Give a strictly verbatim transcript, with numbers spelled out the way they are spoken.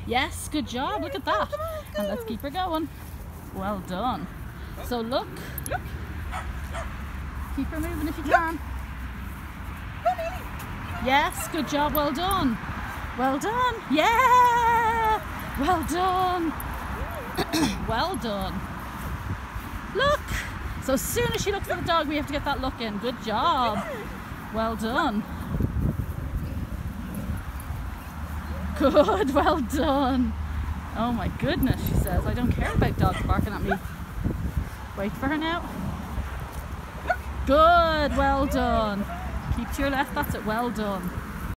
Yes, good job. Look at that. And let's keep her going. Well done. So look. Keep her moving if you can. Yes, good job. Well done. Well done. Yeah. Well done. Well done. Look. So as soon as she looks for the dog, we have to get that look in. Good job. Well done. Good. Well done. Oh my goodness, she says. I don't care about dogs barking at me. Wait for her now. Good. Well done. Keep to your left. That's it. Well done.